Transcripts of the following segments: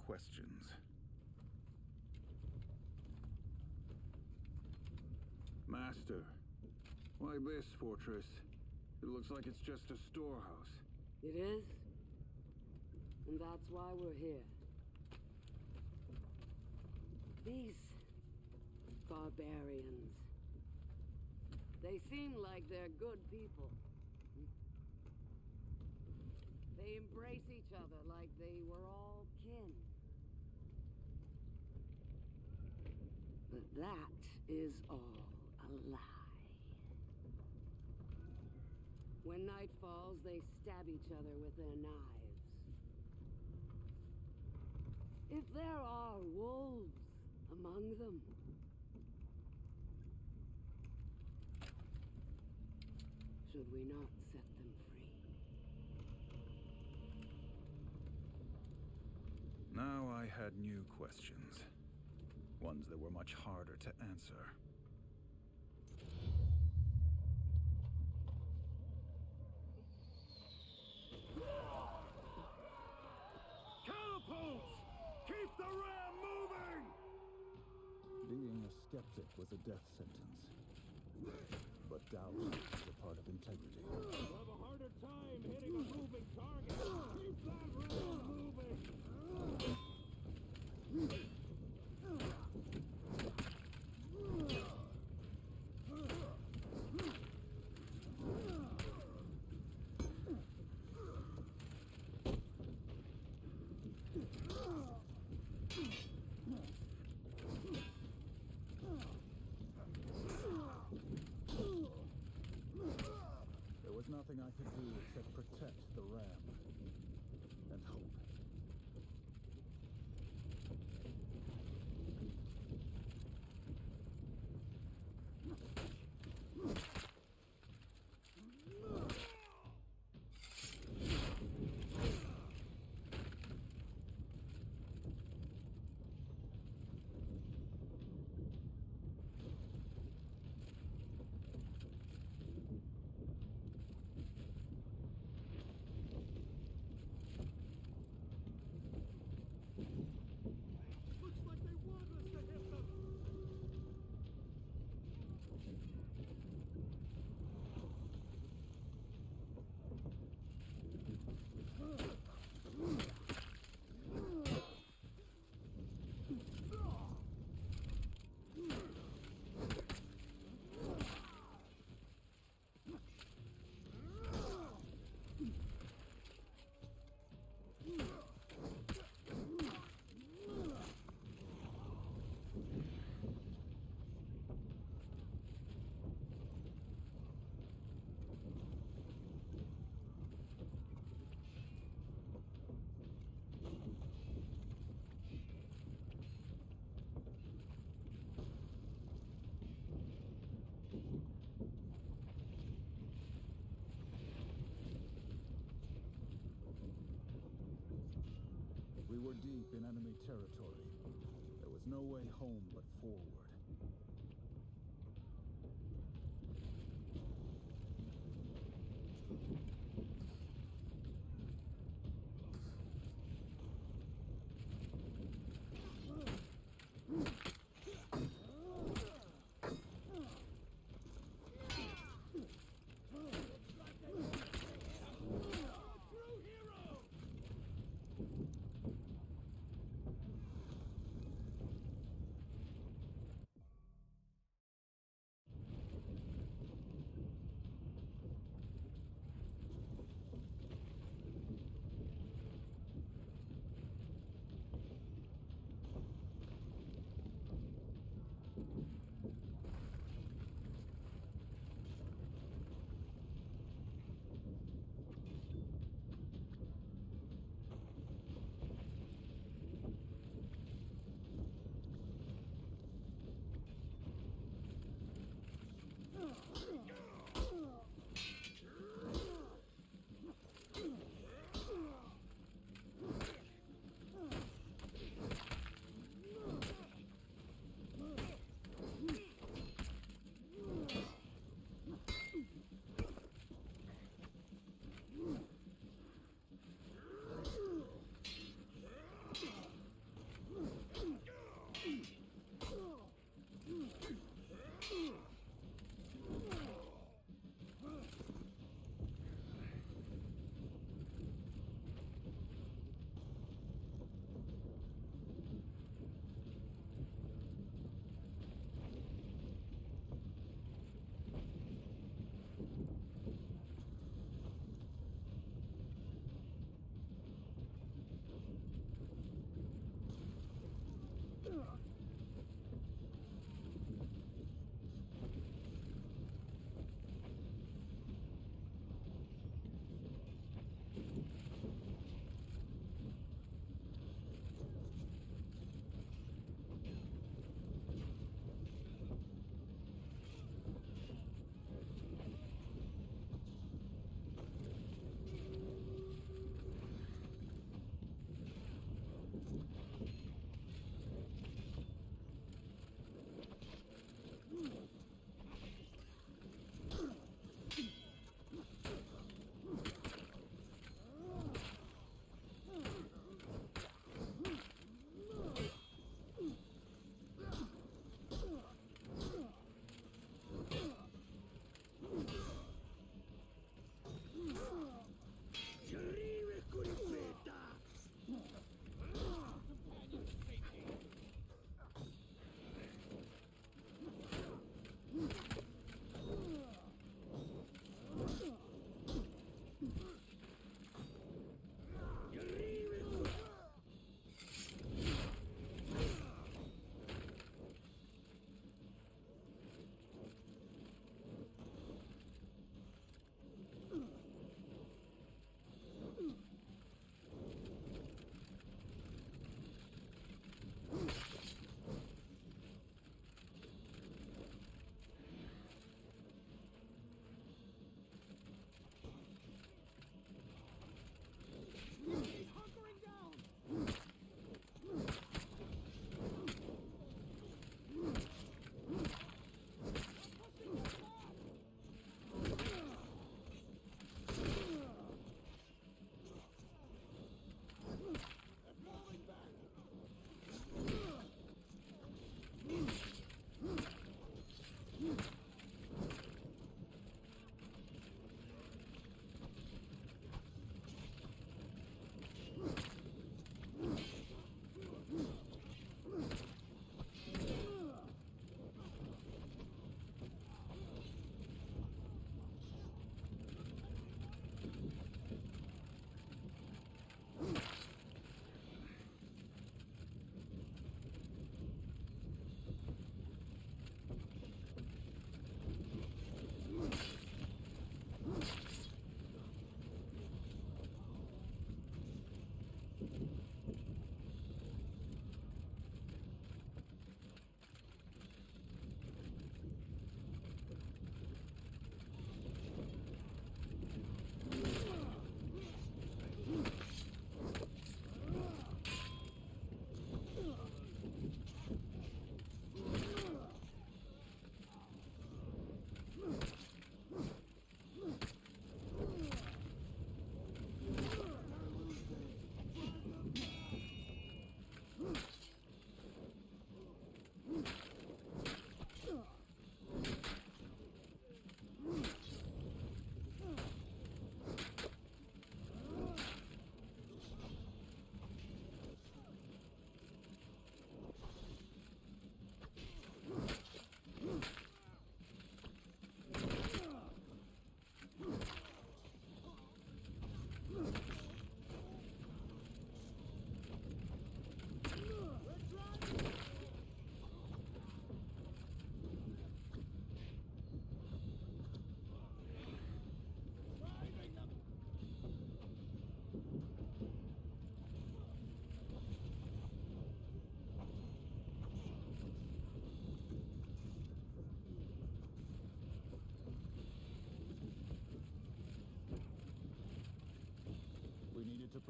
questions. Master, why this fortress? It looks like it's just a storehouse. It is? And that's why we're here. These barbarians. They seem like they're good people. They embrace each other like they were all kin. But that is all a lie. When night falls, they stab each other with their knives. If there are wolves among them, should we not set them free? Now I had new questions. Ones that were much harder to answer. Catapults! Keep the ram moving! Being a skeptic was a death sentence. But doubt is a part of integrity. We'll have a harder time hitting a moving target. Keep that ram moving! There was nothing I could do except protect the ram. And hope. Looks like they want us to hit them! We were deep in enemy territory. There was no way home but forward.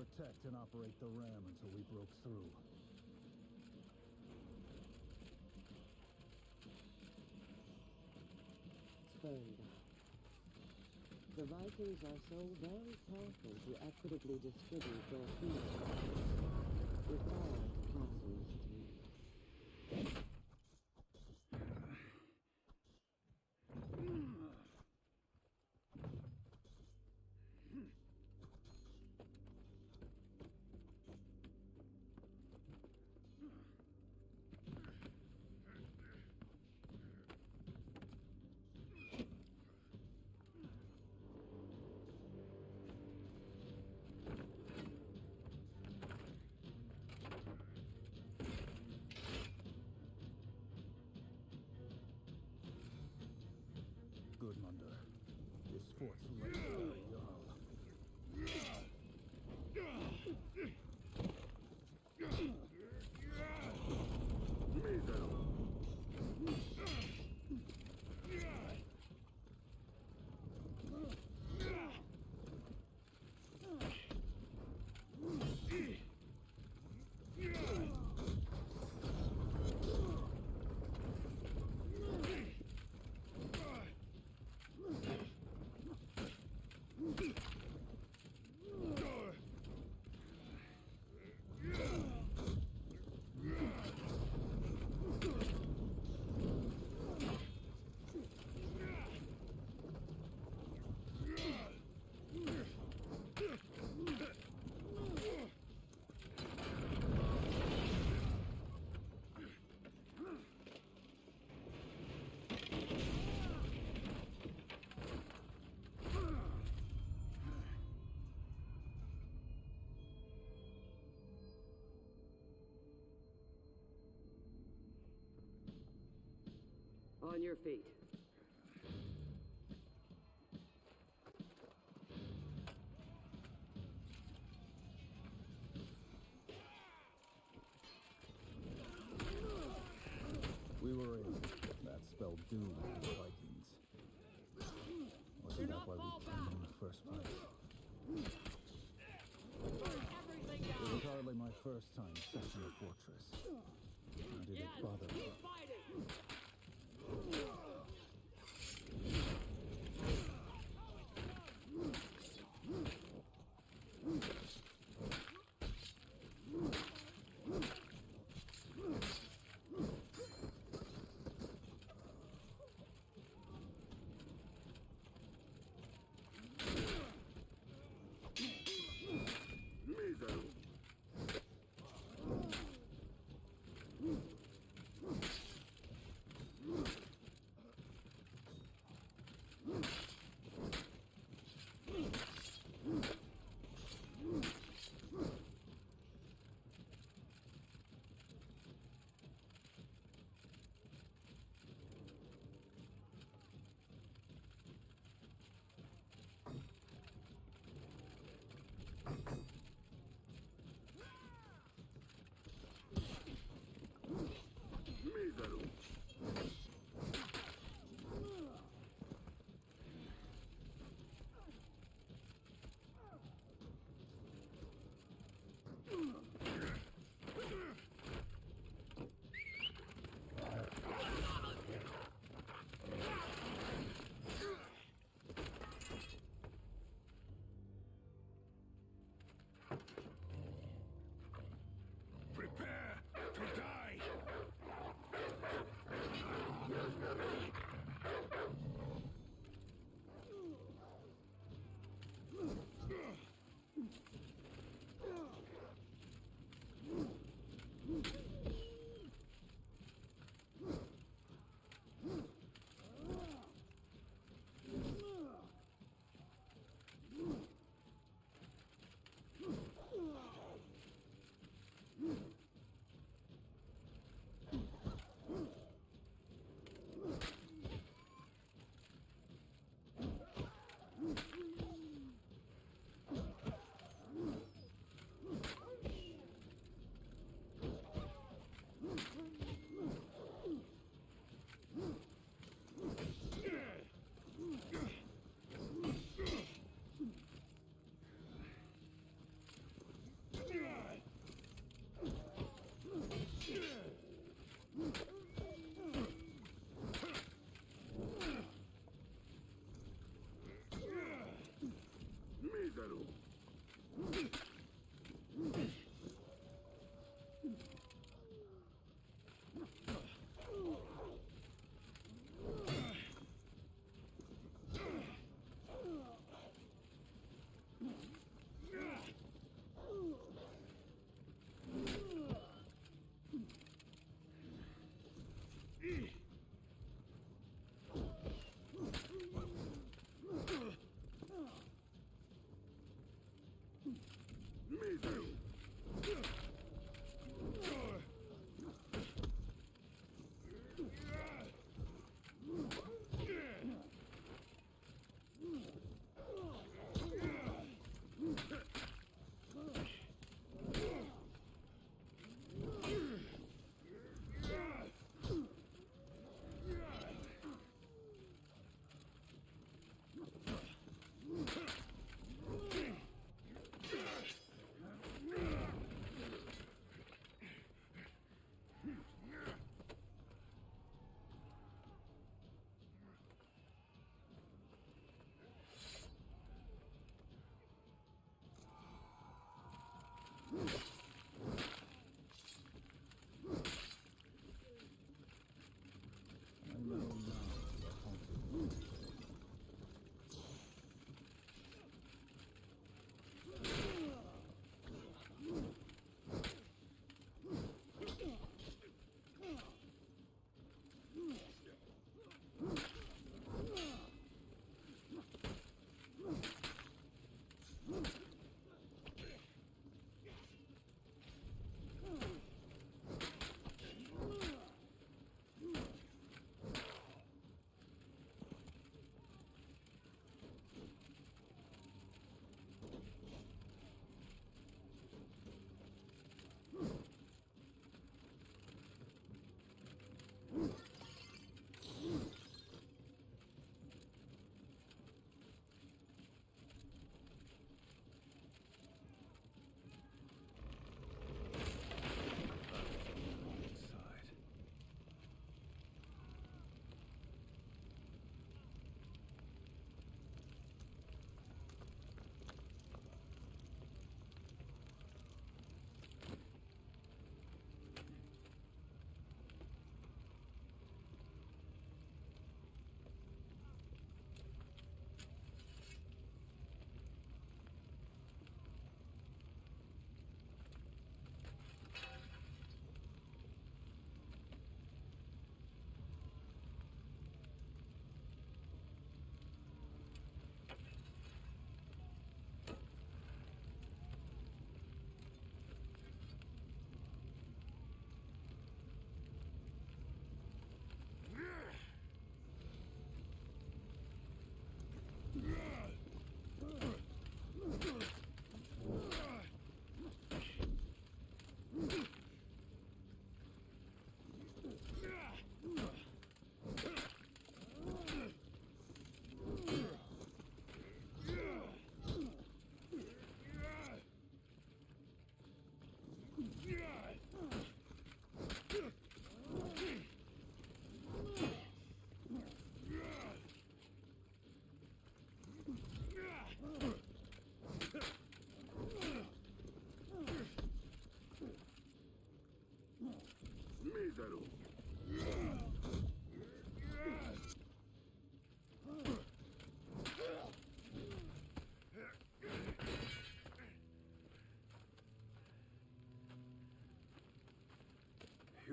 protect and operate the ram until we broke through. Spurned. The Vikings are so very careful to equitably distribute their food. Required castles to... Gudmundur, this fort's legendary jarl. On your feet. We were in. That spelled doom for the Vikings. Wasn't that why we came in the first place? It was hardly my first time searching a fortress. How did it bother me?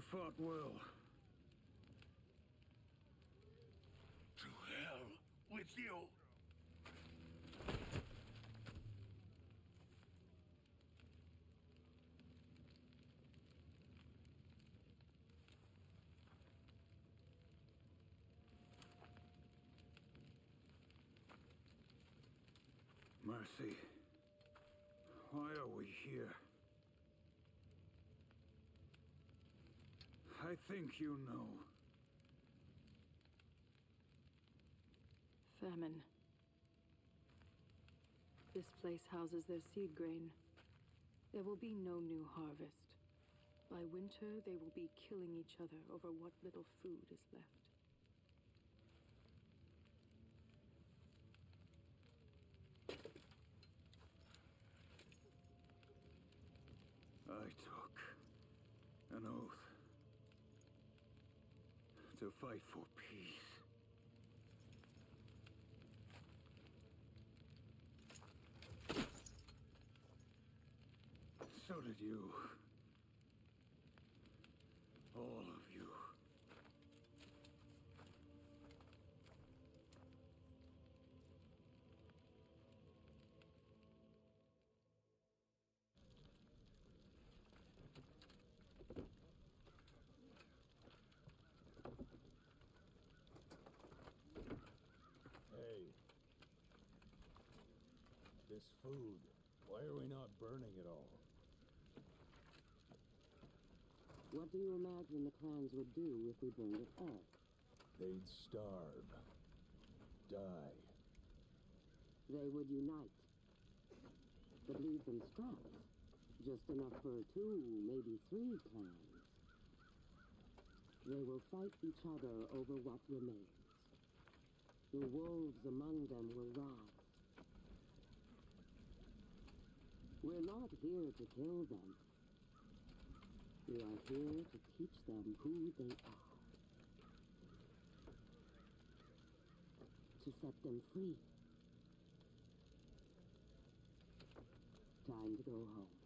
fought well. To hell with you! Mercy. Why are we here? I think you know. Famine. This place houses their seed grain. There will be no new harvest. By winter, they will be killing each other over what little food is left. I took an oath to fight for peace. So did you. All of you. Hey. This food, why are we not burning it all? What do you imagine the clans would do if we burned it all? They'd starve. Die. They would unite. But leave them scraps. Just enough for 2, maybe 3 clans. They will fight each other over what remains. The wolves among them will rise. We're not here to kill them. We are here to teach them who they are. To set them free. Time to go home.